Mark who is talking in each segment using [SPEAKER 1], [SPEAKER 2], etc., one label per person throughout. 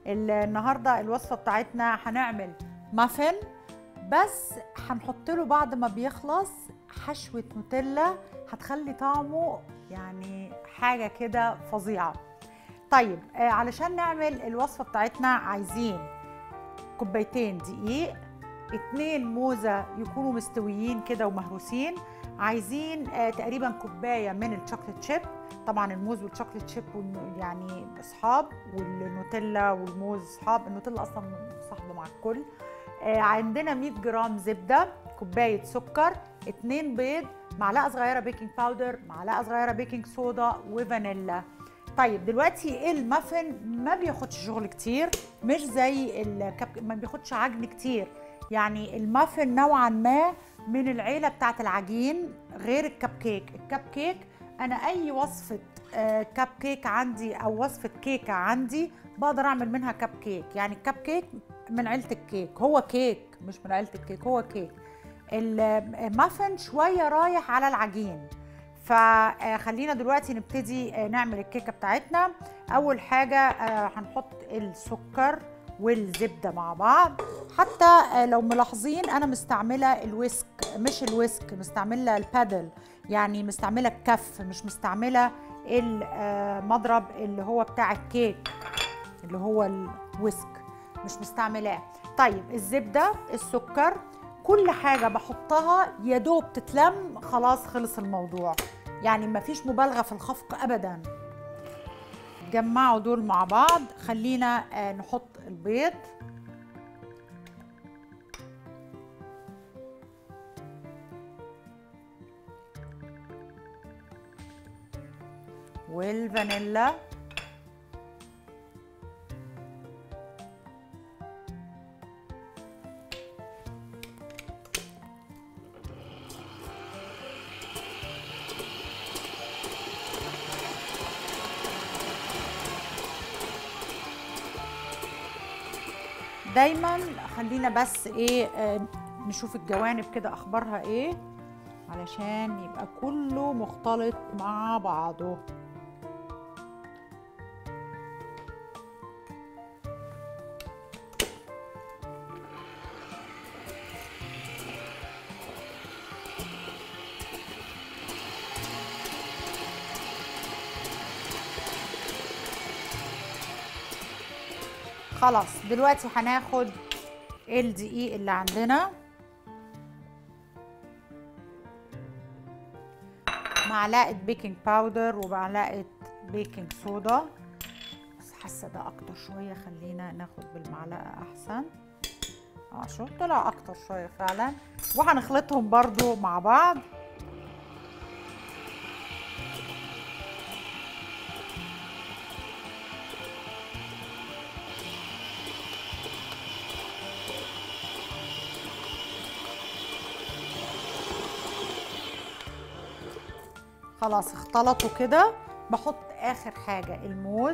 [SPEAKER 1] النهارده الوصفه بتاعتنا هنعمل مافن، بس هنحط له بعد ما بيخلص حشوه نوتيلا هتخلي طعمه يعني حاجه كده فظيعه. طيب علشان نعمل الوصفه بتاعتنا عايزين كوبايتين دقيق، 2 موزه يكونوا مستويين كده ومهروسين، عايزين تقريبا كوبايه من الشوكليت شيب. طبعا الموز والشوكليت شيب يعني اصحاب، والنوتيلا والموز اصحاب، النوتيلا اصلا صاحبه مع الكل. عندنا 100 جرام زبده، كوبايه سكر، 2 بيض، معلقه صغيره بيكنج باودر، معلقه صغيره بيكنج صودا وفانيلا. طيب دلوقتي المافن ما بياخدش شغل كتير، مش زي ما بياخدش عجن كتير. يعني المافن نوعا ما من العيله بتاعت العجين غير الكب كيك. الكب كيك انا اي وصفه كب كيك عندي او وصفه كيكه عندي بقدر اعمل منها كب كيك. يعني الكب كيك من عيله الكيك، هو كيك مش من عيله الكيك، هو كيك. المافن شويه رايح على العجين. فخلينا دلوقتي نبتدي نعمل الكيكه بتاعتنا. اول حاجه هنحط السكر والزبده مع بعض. حتى لو ملاحظين انا مستعمله الويسك، مش الويسك، مستعمله البادل، يعني مستعمله الكف، مش مستعمله المضرب اللي هو بتاع الكيك اللي هو الويسك، مش مستعملاه. طيب الزبده، السكر، كل حاجه بحطها يا دوب تتلم خلاص خلص الموضوع. يعني مفيش مبالغه في الخفق ابدا. جمعوا دول مع بعض. خلينا نحط البيض، والفانيلا، دايما خلينا بس ايه نشوف الجوانب كده اخبارها ايه علشان يبقى كله مختلط مع بعضه. خلاص دلوقتي هناخد الدقيق اللي عندنا، معلقه بيكنج باودر ومعلقه بيكنج صودا، بس حاسه ده اكتر شويه، خلينا ناخد بالمعلقه احسن. شوف طلع اكتر شويه فعلا. وهنخلطهم برضو مع بعض. خلاص اختلطوا كده. بحط اخر حاجه الموز،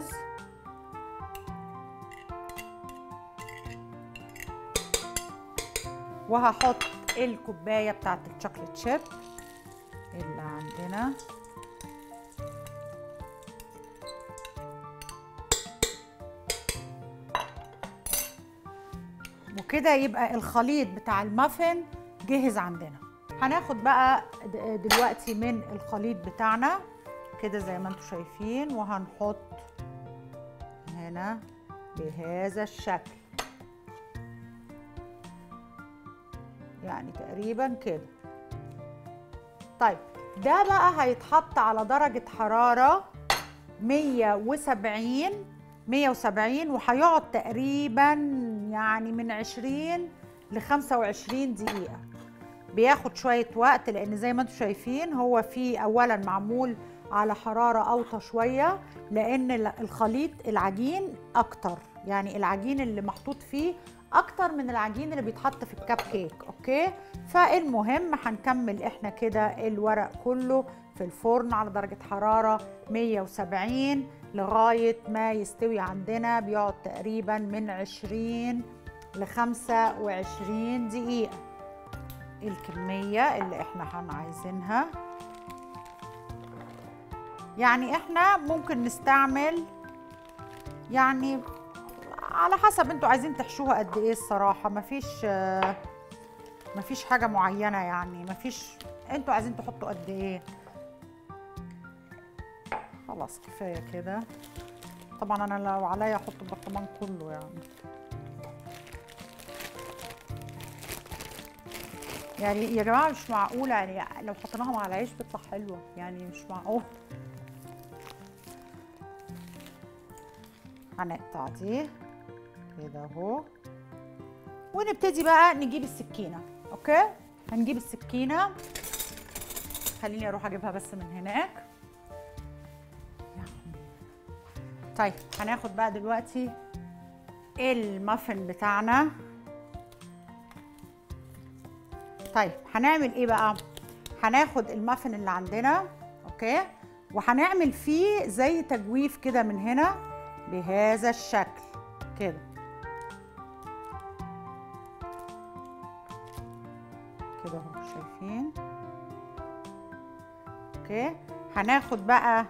[SPEAKER 1] وهحط الكوبايه بتاعت الشوكليت شيب اللي عندنا، وكده يبقى الخليط بتاع المافن جاهز عندنا. هناخد بقى دلوقتي من الخليط بتاعنا كده زي ما انتم شايفين، وهنحط هنا بهذا الشكل، يعني تقريبا كده. طيب ده بقى هيتحط على درجة حرارة 170 وهيقعد تقريبا يعني من 20 ل 25 دقيقة. بياخد شوية وقت لأن زي ما انتم شايفين هو فيه أولا معمول على حرارة أوطى شوية، لأن الخليط العجين أكتر، يعني العجين اللي محطوط فيه أكتر من العجين اللي بيتحط في الكب كيك. أوكي، فالمهم هنكمل إحنا كده الورق كله في الفرن على درجة حرارة 170 لغاية ما يستوي عندنا. بيقعد تقريبا من 20 ل 25 دقيقة. الكمية اللي احنا عايزينها، يعني احنا ممكن نستعمل يعني على حسب انتوا عايزين تحشوها قد ايه الصراحه، مفيش حاجه معينه يعني، انتوا عايزين تحطوا قد ايه. خلاص كفايه كده. طبعا انا لو عليا احط البرطمان كله يعني يا جماعه مش معقوله، يعني لو حطيناها مع العيش بتطلع حلوه، يعني مش معقول. هنقطع دي كده اهو، ونبتدي بقى نجيب السكينه. اوكي، هنجيب السكينه، خليني اروح اجيبها بس من هناك. طيب هناخد بقى دلوقتي المافن بتاعنا. طيب هنعمل ايه بقى؟ هناخد المافن اللي عندنا، اوكي، وهنعمل فيه زي تجويف كده من هنا بهذا الشكل كده. كده اهو شايفين؟ اوكي، هناخد بقى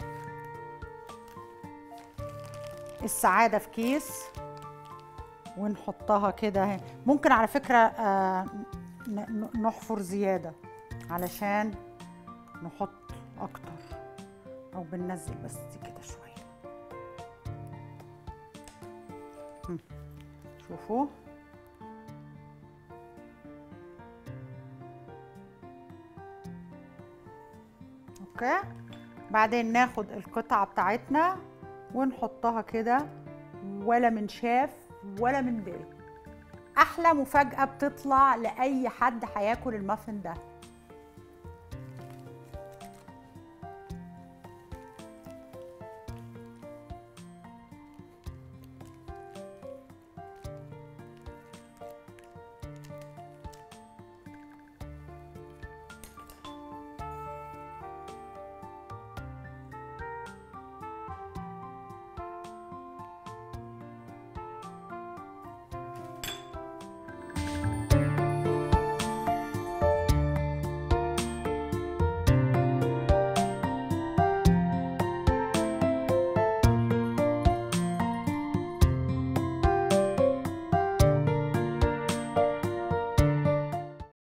[SPEAKER 1] السعادة في كيس ونحطها كده. ممكن على فكرة نحفر زيادة علشان نحط اكتر، او بننزل بس كده شوية. شوفوا اوكي. بعدين ناخد القطعة بتاعتنا ونحطها كده، ولا من شاف ولا من دري. احلى مفاجأة بتطلع لأي حد هياكل المافن ده.